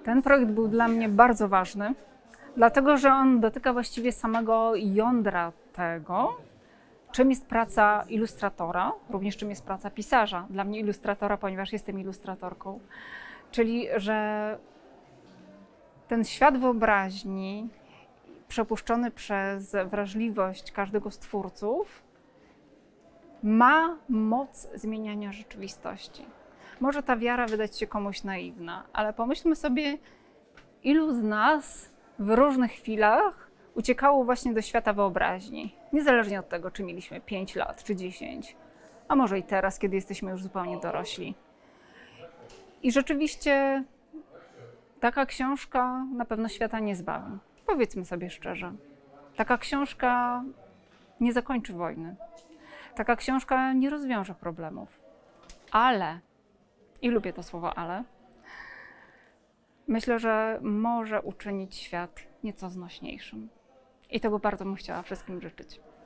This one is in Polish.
Ten projekt był dla mnie bardzo ważny, dlatego że on dotyka właściwie samego jądra tego, czym jest praca ilustratora, również czym jest praca pisarza. Dla mnie ilustratora, ponieważ jestem ilustratorką. Czyli, że ten świat wyobraźni przepuszczony przez wrażliwość każdego z twórców ma moc zmieniania rzeczywistości. Może ta wiara wydać się komuś naiwna, ale pomyślmy sobie, ilu z nas w różnych chwilach uciekało właśnie do świata wyobraźni. Niezależnie od tego, czy mieliśmy 5 lat, czy 10, a może i teraz, kiedy jesteśmy już zupełnie dorośli. I rzeczywiście taka książka na pewno świata nie zbawi. Powiedzmy sobie szczerze, taka książka nie zakończy wojny. Taka książka nie rozwiąże problemów. Ale, i lubię to słowo ale, myślę, że może uczynić świat nieco znośniejszym. I tego bardzo bym chciała wszystkim życzyć.